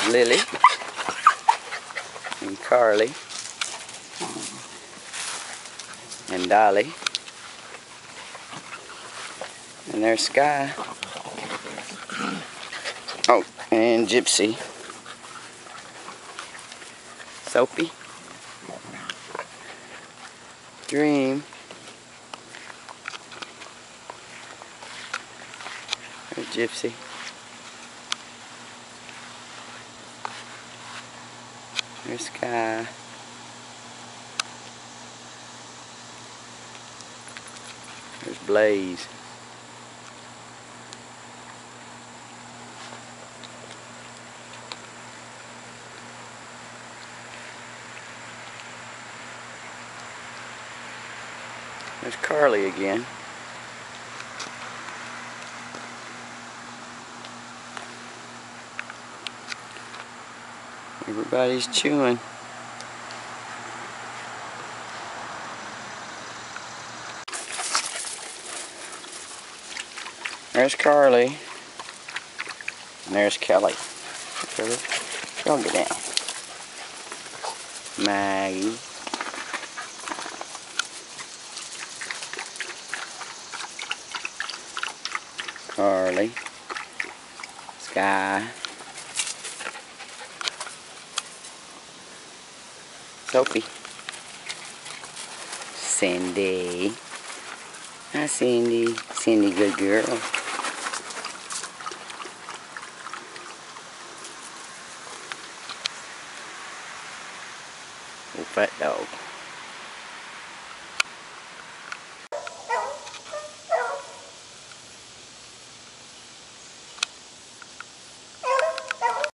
Lily and Carly and Dolly. And there's Sky. Oh, and Gypsy. Soapy. Dream. There's Gypsy. There's Sky. There's Blaze. There's Carly again. Everybody's chewing. There's Carly. And there's Kelly. Kelly, don't get down. Maggie. Carly. Sky. Sophie. Cindy. Hi, Cindy. Cindy, good girl. Oh, fat dog.